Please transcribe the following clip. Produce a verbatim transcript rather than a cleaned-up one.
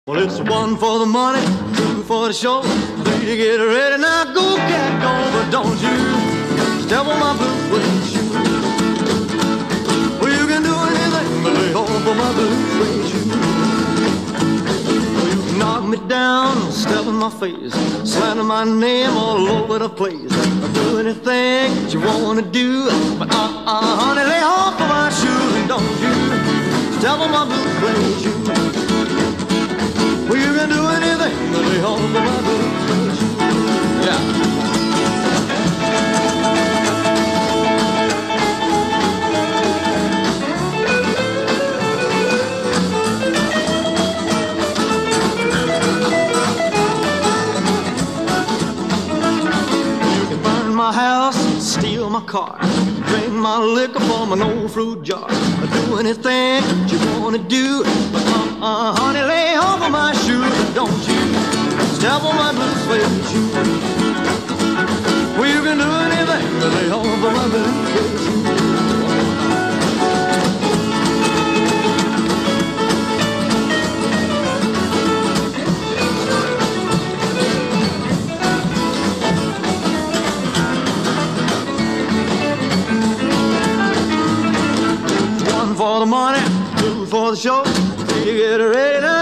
Well, it's one for the money, two for the show. Three to get ready, now go cat go, but don't you step on my blue suede shoe. Well, you can do anything but lay off of my blue suede shoe. Well, you can knock me down, step in my face, slander my name all over the place. Do anything that you wanna do, but uh-uh, honey, lay off of my shoes and don't you step on my blue suede shoe. Well, you can do anything but lay off of my blue shoes. Yeah. You can burn my house, steal my car, drink my liquor from an old fruit jar, do anything that you wanna do, but uh-uh, honey, lay off of my shoes and don't you step on my blue suede shoe. Well, you can do anything but lay off of my blue suede shoe. One for the money, two for the show. You get ready now.